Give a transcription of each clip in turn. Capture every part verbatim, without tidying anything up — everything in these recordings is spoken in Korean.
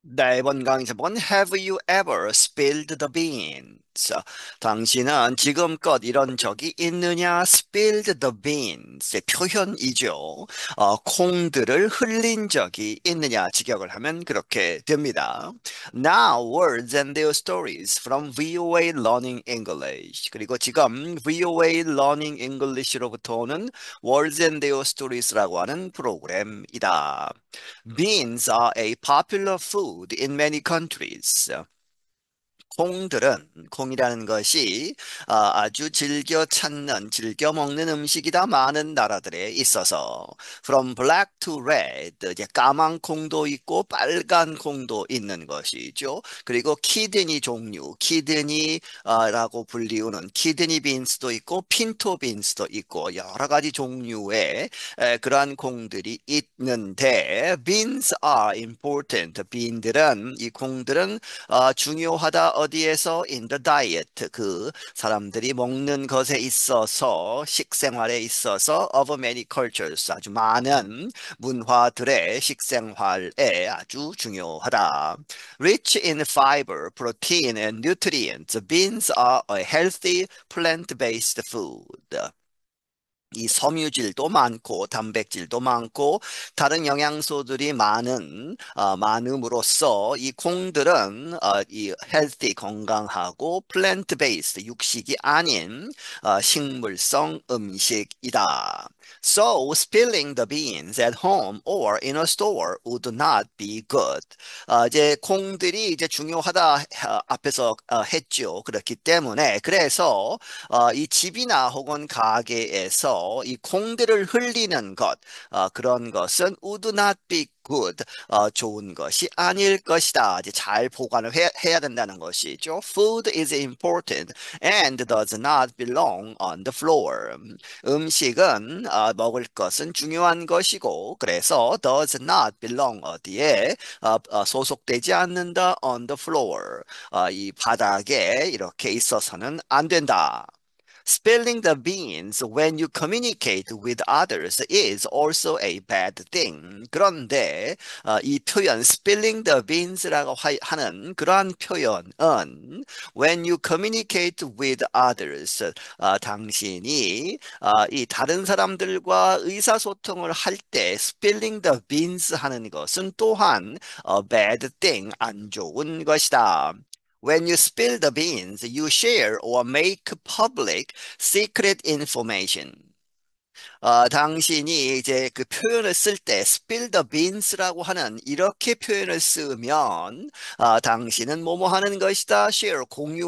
네, 이번 강의 제목은 Have you ever spilled the beans? 당신은 지금껏 이런 적이 있느냐? Spilled the beans. 표현이죠. 어, 콩들을 흘린 적이 있느냐? 직역을 하면 그렇게 됩니다. Now, words and their stories from 브이오에이 Learning English. 그리고 지금 브이오에이 Learning English로부터 오는 Words and their stories라고 하는 프로그램이다. Beans are a popular food in many countries. 콩들은 콩이라는 것이 아, 아주 즐겨 찾는, 즐겨 먹는 음식이다 많은 나라들에 있어서 from black to red 이제 까만 콩도 있고 빨간 콩도 있는 것이죠. 그리고 키드니 종류, 키드니라고 불리우는 키드니 빈스도 있고 핀토 빈스도 있고 여러 가지 종류의 에, 그러한 콩들이 있는데 beans are important. 빈들은 이 콩들은 어, 중요하다 어디에서 in the diet 그 사람들이 먹는 것에 있어서 식생활에 있어서 of many cultures 아주 많은 문화들의 식생활에 아주 중요하다. Rich in fiber, protein and nutrients, beans are a healthy plant-based food. 이 섬유질도 많고 단백질도 많고 다른 영양소들이 많은 어, 많음으로써 이 콩들은 어, 이 healthy 건강하고 plant based 육식이 아닌 어, 식물성 음식이다. So spilling the beans at home or in a store would not be good. 어, 이제 콩들이 이제 중요하다 어, 앞에서 어, 했죠. 그렇기 때문에 그래서 어, 이 집이나 혹은 가게에서 이 콩들을 흘리는 것, 어, 그런 것은 would not be good, 어, 좋은 것이 아닐 것이다. 이제 잘 보관을 해, 해야 된다는 것이죠. Food is important and does not belong on the floor. 음식은 어, 먹을 것은 중요한 것이고 그래서 does not belong 어디에 어, 어, 소속되지 않는다 on the floor. 어, 이 바닥에 이렇게 있어서는 안 된다. Spilling the beans when you communicate with others is also a bad thing. 그런데 어, 이 표현 spilling the beans라고 하, 하는 그러한 표현은 when you communicate with others 어, 당신이 어, 이 다른 사람들과 의사소통을 할 때 spilling the beans 하는 것은 또한 어, bad thing 안 좋은 것이다. When you spill the beans, you share or make public secret information. 어, 당신이 이제 그 표현을 쓸 때 spill the beans라고 하는 이렇게 표현을 쓰면 어, 당신은 뭐뭐 하는 것이다 share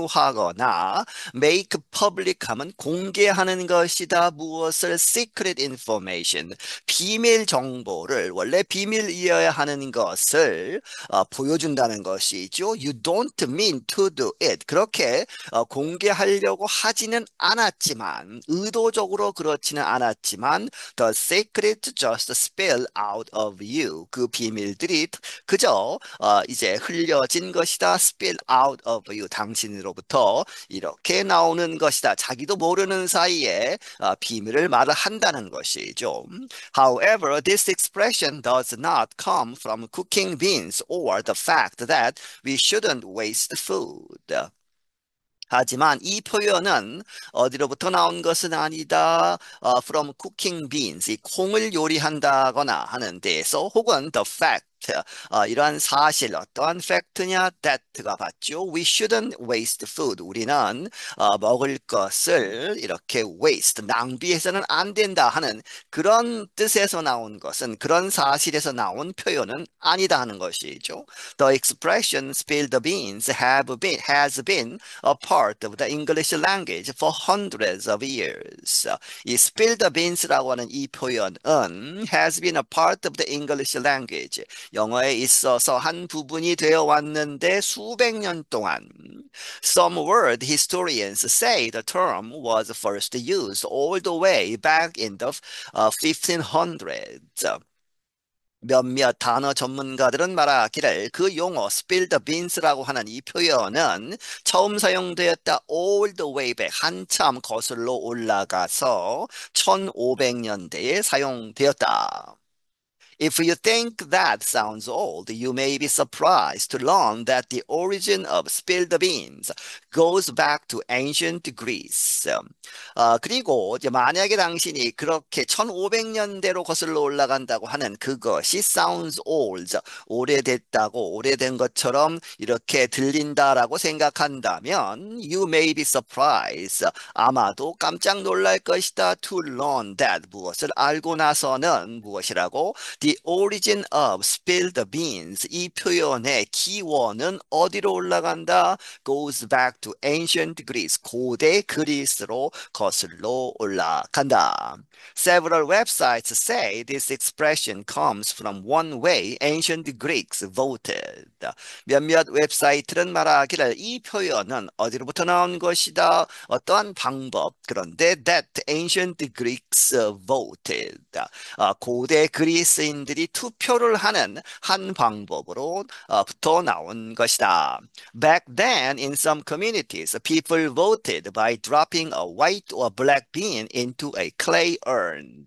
공유하거나 make public 하면 공개하는 것이다 무엇을 secret information 비밀 정보를 원래 비밀이어야 하는 것을 어, 보여준다는 것이죠. You don't mean to do it. 그렇게 어, 공개하려고 하지는 않았지만 의도적으로 그렇지는 않았지만 the secret just spill out of you. 그 비밀들이 그저 어, 이제 흘려진 것이다. spill out of you. 당신으로부터 이렇게 나오는 것이다. 자기도 모르는 사이에 어, 비밀을 말을 한다는 것이죠. However, this expression does not come from cooking beans or the fact that we shouldn't waste food. 하지만 이 표현은 어디로부터 나온 것은 아니다. 어, from cooking beans, 이 콩을 요리한다거나 하는 데에서 혹은 the fact, 어, 이러한 사실, 어떠한 팩트냐? that가 봤죠. We shouldn't waste food. 우리는 어, 먹을 것을 이렇게 waste, 낭비해서는 안 된다 하는 그런 뜻에서 나온 것은 그런 사실에서 나온 표현은 아니다 하는 것이죠. The expression spill the beans have been, has been a part of the English language for hundreds of years. 이 spill the beans라고 하는 이 표현은 has been a part of the English language. 영어에 있어서 한 부분이 되어 왔는데 수백 년 동안. Some word historians say the term was first used all the way back in the uh, fifteen hundreds. 몇몇 단어 전문가들은 말하기를 그 용어 spill the beans라고 하는 이 표현은 처음 사용되었다 all the way back 한참 거슬러 올라가서 천오백 년대에 사용되었다. If you think that sounds old, you may be surprised to learn that the origin of spill the beans goes back to ancient Greece. 어, 그리고 이제 만약에 당신이 그렇게 천오백 년대로 거슬러 올라간다고 하는 그것이 sounds old, 오래됐다고 오래된 것처럼 이렇게 들린다라고 생각한다면 you may be surprised. 아마도 깜짝 놀랄 것이다. To learn that 무엇을 알고 나서는 무엇이라고? The origin of spill the beans. 이 표현의 기원은 어디로 올라간다? Goes back to ancient Greece. 고대 그리스로 거슬러 올라간다. Several websites say this expression comes from one way ancient Greeks voted. 몇몇 웹사이트는 말하기를 이 표현은 어디로부터 나온 것이다. 어떠한 방법. 그런데 that ancient Greeks voted. 아, 고대 그리스인들이 투표를 하는 한 방법으로부터 나온 것이다. Back then, in some communities, people voted by dropping a white or black bean into a clay urn.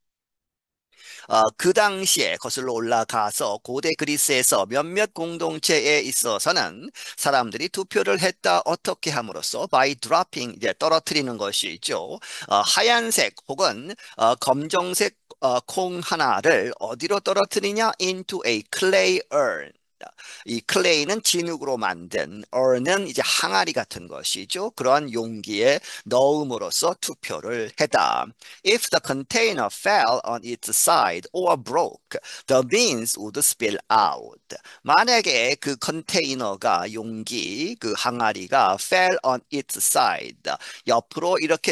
어, 그 당시에 거슬러 올라가서 고대 그리스에서 몇몇 공동체에 있어서는 사람들이 투표를 했다. 어떻게 함으로써 by dropping 이제 떨어뜨리는 것이죠. 어, 하얀색 혹은 어, 검정색 어, 콩 하나를 어디로 떨어뜨리냐? Into a clay urn. 이 클레이는 진흙으로 만든, earn은 이제 항아리 같은 것이죠. 그러한 용기에 넣음으로써 투표를 했다. If the container fell on its side or broke, the beans would spill out. 만약에 그 컨테이너가 용기, 그 항아리가 fell on its side, 옆으로 이렇게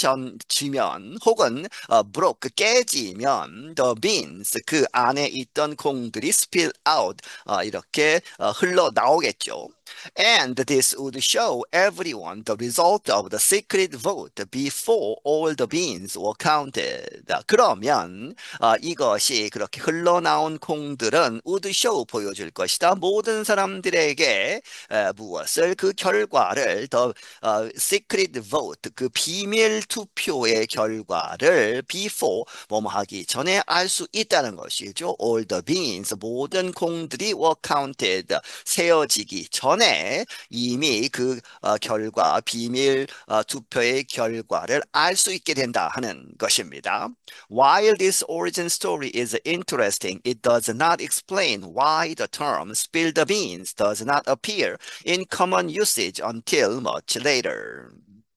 넘어지면 혹은 어, broke, 깨지면 the beans, 그 안에 있던 콩들이 spill out, 어, 이렇게 어, 흘러 나오겠죠. And this would show everyone the result of the secret vote before all the beans were counted. 그러면 어, 이것이 그렇게 흘러나온 콩들은 would show 보여줄 것이다. 모든 사람들에게 에, 무엇을 그 결과를 the 어, secret vote 그 비밀 투표의 결과를 before 뭐뭐 하기 전에 알 수 있다는 것이죠. All the beans 모든 콩들이 were counted 세어지기 전에 이미 그 어, 결과 비밀 어, 투표의 결과를 알 수 있게 된다 하는 것입니다. While this origin story is interesting, it does not explain why the term spill the beans does not appear in common usage until much later.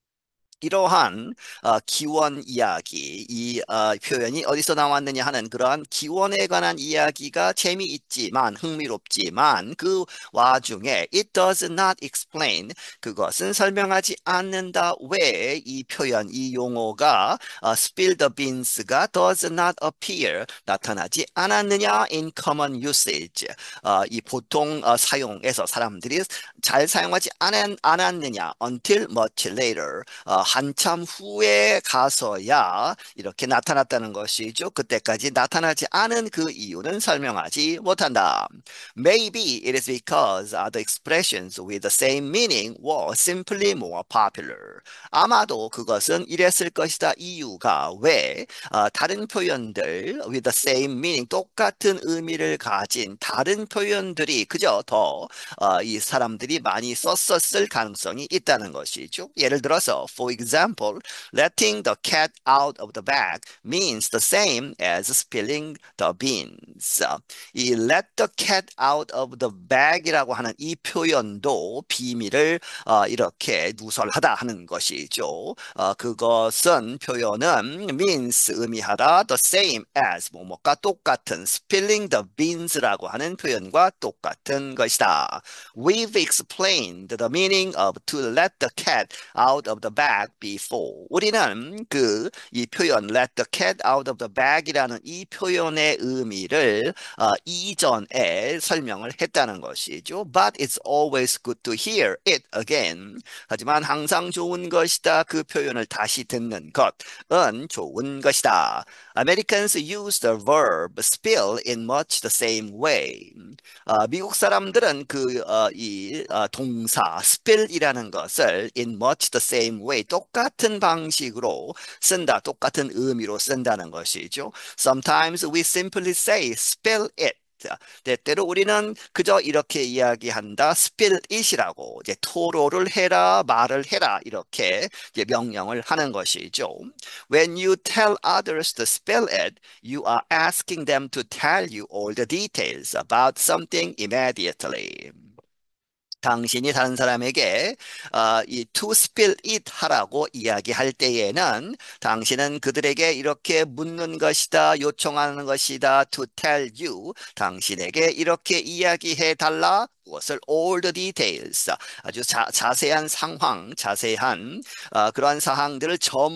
이러한 어, 기원 이야기, 이 어, 표현이 어디서 나왔느냐 하는 그러한 기원에 관한 이야기가 재미있지만 흥미롭지만 그 와중에 it does not explain 그것은 설명하지 않는다. 왜 이 표현, 이 용어가 어, spill the beans가 does not appear 나타나지 않았느냐 in common usage 어, 이 보통 어, 사용에서 사람들이 잘 사용하지 않았, 않았느냐 until much later 어, 한참 후에 가서야 이렇게 나타났다는 것이죠. 그때까지 나타나지 않은 그 이유는 설명하지 못한다. Maybe it is because the expressions with the same meaning were simply more popular. 아마도 그것은 이랬을 것이다. 이유가 왜 어, 다른 표현들 with the same meaning 똑같은 의미를 가진 다른 표현들이 그저 더 이 사람들이 많이 썼었을 가능성이 있다는 것이죠. 예를 들어서 for example, letting the cat out of the bag means the same as spilling the beans. 이 let the cat out of the bag이라고 하는 이 표현도 비밀을 어, 이렇게 누설하다 하는 것이죠. 어, 그것은 표현은 means 의미하다 the same as 뭐뭐과 똑같은 spilling the beans라고 하는 표현과 똑같은 것이다. We've explained the meaning of to let the cat out of the bag before. 우리는 그 이 표현 let the cat out of the bag이라는 이 표현의 의미를 어, 이전에 설명을 했다는 것이죠. But it's always good to hear it again. 하지만 항상 좋은 것이다. 그 표현을 다시 듣는 것은 좋은 것이다. Americans use the verb spill in much the same way. 어, 미국 사람들은 그, 어, 이, 어, 동사, spill이라는 것을 in much the same way, 똑같은 방식으로 쓴다, 똑같은 의미로 쓴다는 것이죠. Sometimes we simply say spill it. 때때로 우리는 그저 이렇게 이야기한다. spill it이라고 이제 토로를 해라, 말을 해라 이렇게 이제 명령을 하는 것이죠. When you tell others to spill it, you are asking them to tell you all the details about something immediately. 당신이 다른 사람에게 어, 이 to spill it 하라고 이야기할 때에는 당신은 그들에게 이렇게 묻는 것이다, 요청하는 것이다, to tell you, 당신에게 이렇게 이야기해 달라. 무엇을 all the details 아주 자, 자세한 상황, 자세한 어, 그러한 사항들을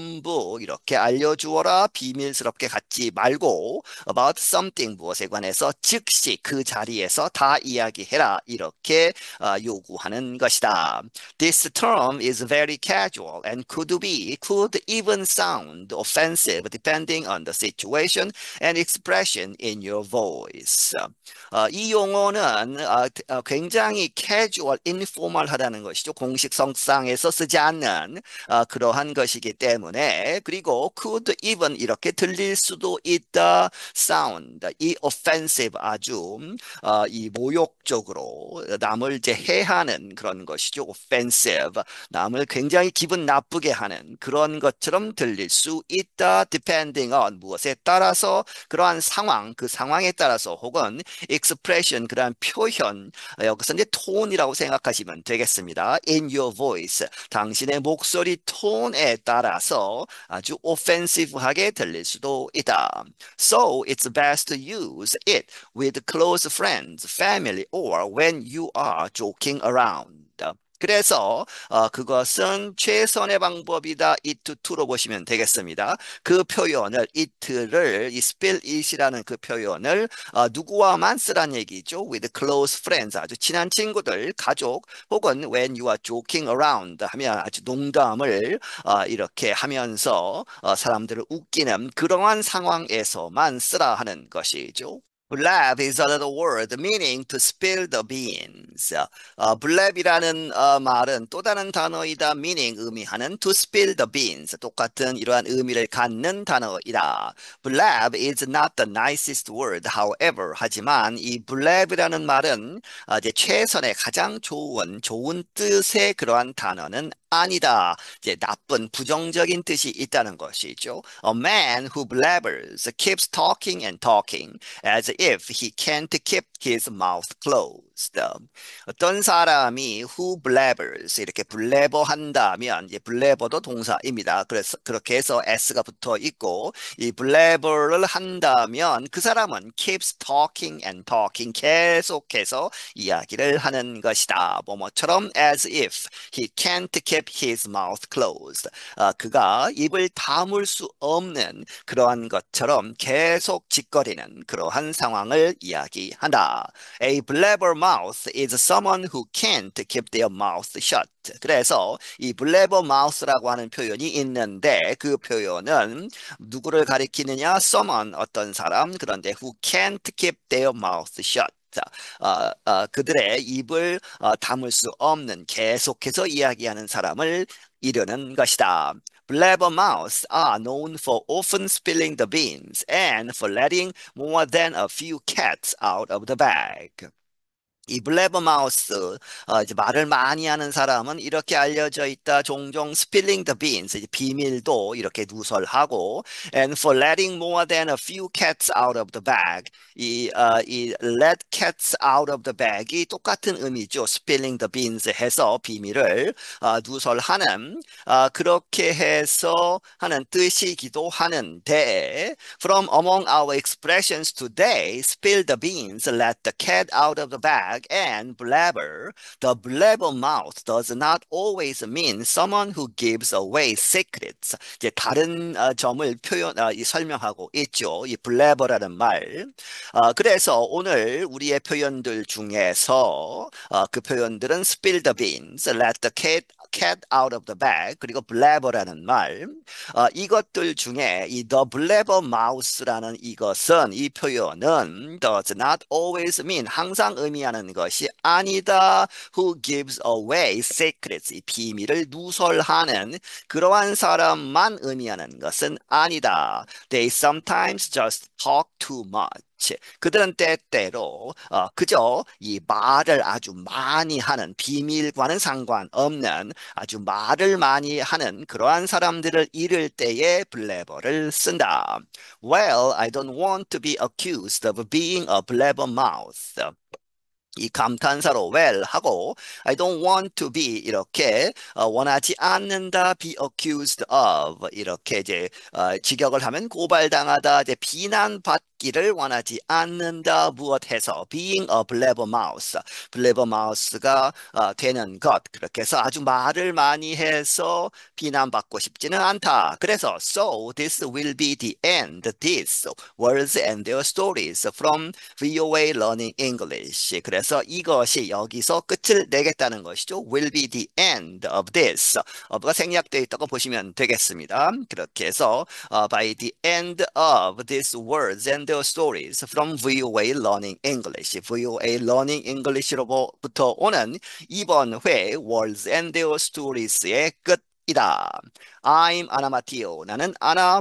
전부 이렇게 알려주어라. 비밀스럽게 갖지 말고 about something 무엇에 관해서 즉시 그 자리에서 다 이야기해라. 이렇게 어, 요구하는 것이다. This term is very casual and could be, could even sound offensive depending on the situation and expression in your voice. 어, 이 용어는 어, 어, 굉장히 casual, informal하다는 것이죠. 공식성상에서 쓰지 않는 어, 그러한 것이기 때문에 그리고 could even 이렇게 들릴 수도 있다. sound, 이 offensive 아주 어, 이 모욕적으로 남을 이제 해하는 그런 것이죠. offensive, 남을 굉장히 기분 나쁘게 하는 그런 것처럼 들릴 수 있다. depending on 무엇에 따라서 그러한 상황, 그 상황에 따라서 혹은 expression 그러한 표현 여기서 이제 톤이라고 생각하시면 되겠습니다. In your voice 당신의 목소리 톤에 따라서 아주 offensive하게 들릴 수도 있다. So it's best to use it with close friends, family, or when you are joking around. 그래서 어, 그것은 최선의 방법이다. it to로 보시면 되겠습니다. 그 표현을 it를 이 spill it이라는 그 표현을 어, 누구와만 쓰란 얘기죠. with close friends 아주 친한 친구들, 가족 혹은 when you are joking around 하면 아주 농담을 어, 이렇게 하면서 어, 사람들을 웃기는 그러한 상황에서만 쓰라 하는 것이죠. blab is another word meaning to spill the beans. 어, blab이라는 어, 말은 또 다른 단어이다. meaning 의미하는 to spill the beans 똑같은 이러한 의미를 갖는 단어이다. blab is not the nicest word. However, 하지만 이 blab이라는 말은 어, 이제 최선의 가장 좋은 좋은 뜻의 그러한 단어는 아니다. 이제 나쁜 부정적인 뜻이 있다는 것이죠. A man who blabbers keeps talking and talking as if he can't keep his mouth closed. 어떤 사람이 who blabbers 이렇게 블레버 한다면 이제 블레버도 동사입니다. 그래서 그렇게 해서 s가 붙어 있고 이 블레버를 한다면 그 사람은 keeps talking and talking 계속해서 이야기를 하는 것이다. 뭐뭐처럼 as if he can't keep his mouth closed. 아, 그가 입을 다물 수 없는 그러한 것처럼 계속 짓거리는 그러한 상황을 이야기한다. A blabbermouth is someone who can't keep their mouth shut. 그래서 이 blabbermouth라고 하는 표현이 있는데 그 표현은 누구를 가리키느냐? someone 어떤 사람 그런데 who can't keep their mouth shut. 어, 어, 그들의 입을 어, 다물 수 없는 계속해서 이야기하는 사람을 이르는 것이다. Blabbermouths are known for often spilling the beans and for letting more than a few cats out of the bag. 이 블레버마우스 어, 이제 말을 많이 하는 사람은 이렇게 알려져 있다. 종종 spilling the beans 이제 비밀도 이렇게 누설하고 and for letting more than a few cats out of the bag 이, 어, 이 let cats out of the bag이 똑같은 의미죠. spilling the beans 해서 비밀을 어, 누설하는 어, 그렇게 해서 하는 뜻이기도 하는데 from among our expressions today spill the beans let the cat out of the bag and blabber. The blabbermouth does not always mean someone who gives away secrets. 이제 다른 어, 점을 표현, 어, 이 설명하고 있죠. 이 blabber라는 말. 어, 그래서 오늘 우리의 표현들 중에서 어, 그 표현들은 spill the beans, let the cat cat out of the bag, 그리고 blabber라는 말. 어, 이것들 중에 이 the blabbermouth라는 이것은, 이 표현은 does not always mean, 항상 의미하는 것이 아니다. who gives away secrets, 이 비밀을 누설하는 그러한 사람만 의미하는 것은 아니다. They sometimes just talk too much. 그들은 때때로 어, 그저 이 말을 아주 많이 하는, 비밀과는 상관없는 아주 말을 많이 하는 그러한 사람들을 이를 때에 블레버를 쓴다. Well, I don't want to be accused of being a blabbermouth. 이 감탄사로 well 하고 I don't want to be 이렇게 어, 원하지 않는다 be accused of 이렇게 이제 어, 직역을 하면 고발당하다, 이제 비난받기를 원하지 않는다 무엇해서 being a blabbermouth, blabbermouth가 어, 되는 것, 그렇게 해서 아주 말을 많이 해서 비난받고 싶지는 않다. 그래서 so this will be the end, this words and their stories from 브이오에이 Learning English. 그래서 이것이 여기서 끝을 내겠다는 것이죠. Will be the end of this. of가 생략되어 있다고 보시면 되겠습니다. 그렇게 해서 uh, by the end of these words and their stories from 브이오에이 Learning English. 브이오에이 Learning English로부터 오는 이번 회 words and their stories의 끝이다. I'm Anna Matteo. 나는 아나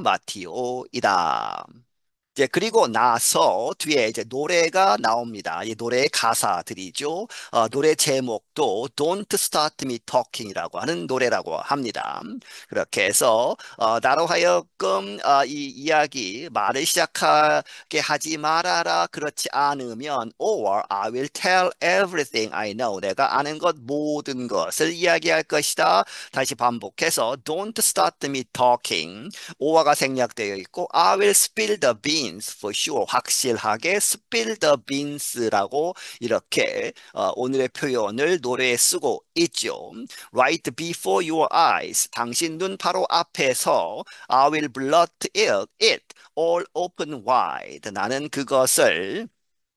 마티오이다. 이제 그리고 나서 뒤에 이제 노래가 나옵니다. 이 노래의 가사들이죠. 어, 노래 제목도 Don't Start Me Talking이라고 하는 노래라고 합니다. 그렇게 해서 어, 나로 하여금 어, 이 이야기 말을 시작하게 하지 말아라. 그렇지 않으면 or I will tell everything I know. 내가 아는 것 모든 것을 이야기할 것이다. 다시 반복해서 Don't start me talking. 오화가 생략되어 있고 I will spill the beans for sure. 확실하게 spill the beans라고 이렇게 어, 오늘의 표현을 노래에 쓰고 있죠. Right before your eyes. 당신 눈 바로 앞에서 I will blurt it, it all open wide. 나는 그것을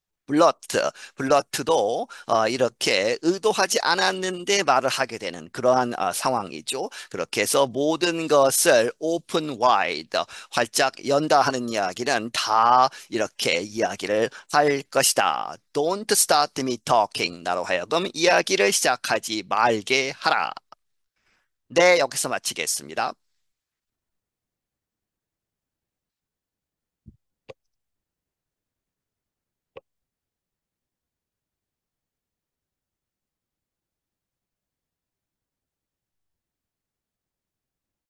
블러트, 블러트도 어, 이렇게 의도하지 않았는데 말을 하게 되는 그러한 어, 상황이죠. 그렇게 해서 모든 것을 open wide, 활짝 연다 하는 이야기는 다 이렇게 이야기를 할 것이다. Don't start me talking. 나로 하여금 이야기를 시작하지 말게 하라. 네, 여기서 마치겠습니다.